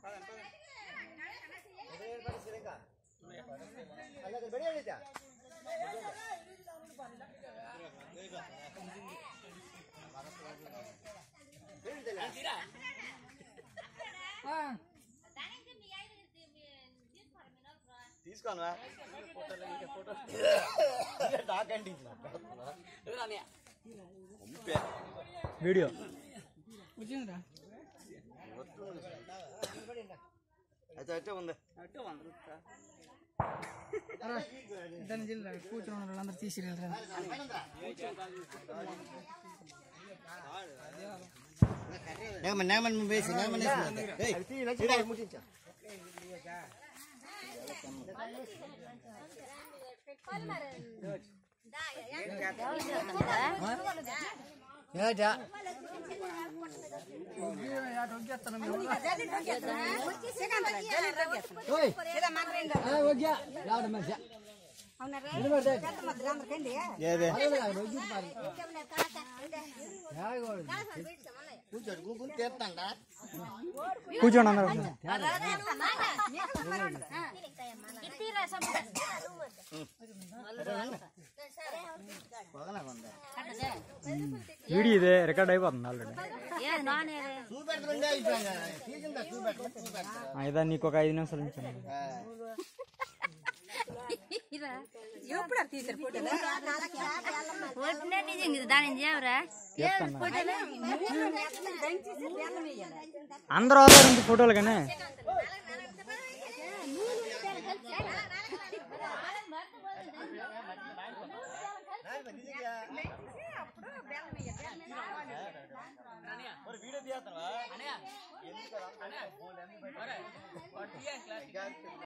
తీసుకోను వీడియో అయితే అయితే ఉంది కూర్చొని వాళ్ళందరూ తీసుకెళ్ళరా నేమన్ వేసి నేమన్ కూర్చోండి అందరూ వీడియో ఇదే రికార్డ్ అయిపోతుంది ఆల్రెడీ ఇదా నీకు ఒక 5 నిమిషాలు నుంచి అందరూ అవుతారు ఫోటోలు కానీ వీడియో